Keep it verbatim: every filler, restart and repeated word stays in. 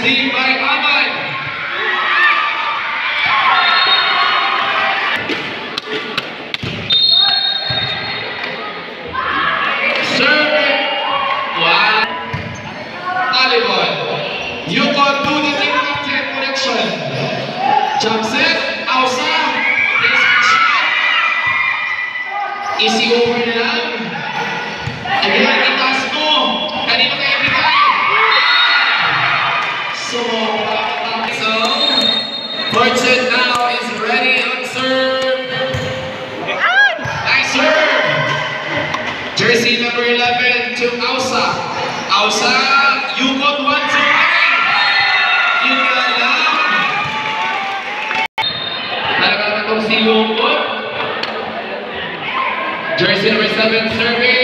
received by Ubay. Serving. Wow. Talibon. You can do the thing of ten connection. Jump set. Outside. Easy over na lang. Again, itas mo. Kanino kayo bigay? So, so, Fortune now is ready on serve. Nice serve. Jersey number eleven to Ausa. Ausa, you got one to nine. Yun na lang. Talaga na itong si Lungkot. Jersey number seven serving.